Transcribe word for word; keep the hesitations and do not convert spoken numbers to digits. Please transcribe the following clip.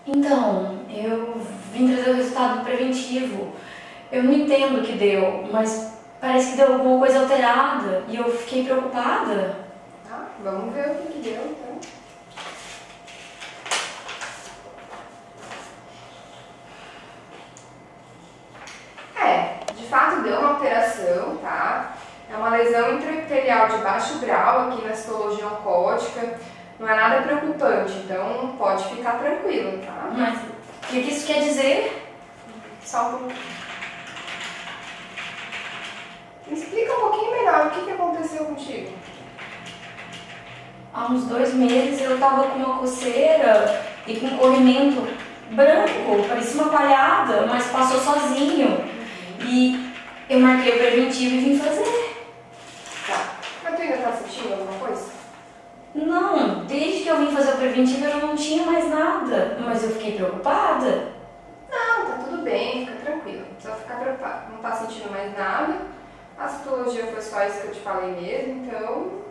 Então, eu vim trazer o resultado do preventivo. Eu não entendo o que deu, mas parece que deu alguma coisa alterada e eu fiquei preocupada. Tá, vamos ver o que, que deu então. É, de fato deu uma alteração, tá? É uma lesão intraepitelial de baixo grau aqui na citologia oncótica. Não é nada preocupante, então pode ficar tranquilo, tá? Mas o que, que isso quer dizer? Só um pouquinho. Me explica um pouquinho melhor o que, que aconteceu contigo. Há uns dois meses eu tava com uma coceira e com um corrimento branco, parecia uma palhada, mas passou sozinho. E eu marquei o preventivo e vim fazer. Tá. Mas tu ainda tá sentindo alguma coisa? Não, desde que eu vim fazer o preventivo eu já não tinha mais nada, mas eu fiquei preocupada. Não, tá tudo bem, fica tranquilo. Não precisa ficar preocupado. Não tá sentindo mais nada. A citologia foi só isso que eu te falei mesmo, então